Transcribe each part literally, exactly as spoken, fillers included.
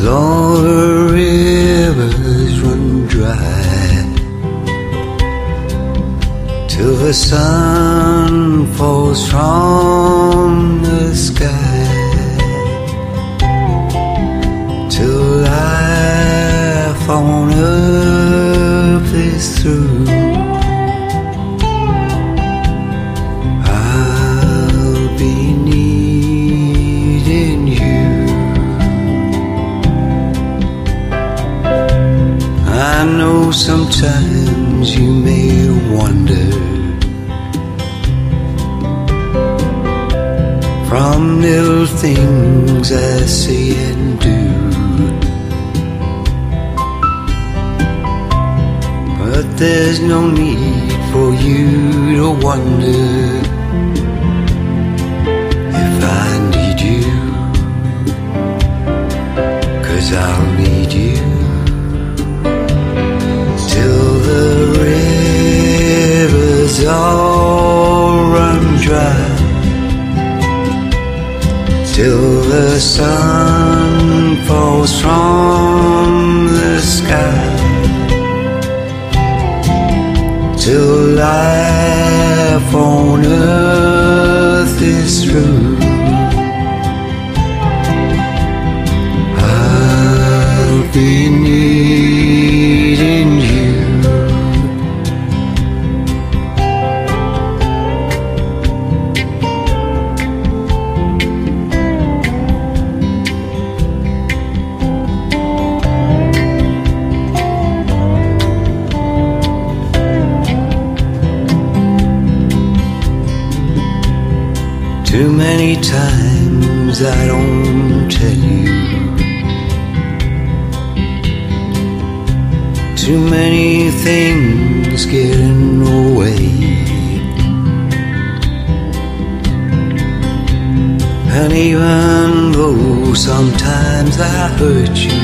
all the rivers run dry, till the sun falls from the sky, till life on earth is through. I'll be needing you. I know sometimes you may wonder, from little things I say and do, but there's no need for you to wonder if I need you, 'cause I'll need you till the rivers all run dry, till the sun falls from the sky, till life on earth is through. I'll be needing you. Too many times I don't tell you, too many things get in the way, and even though sometimes I hurt you,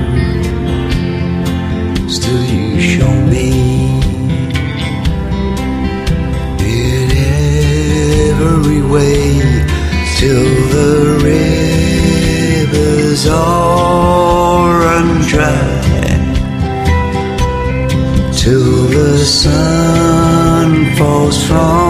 still you show me in every way, till the rivers all run dry, till the sun falls from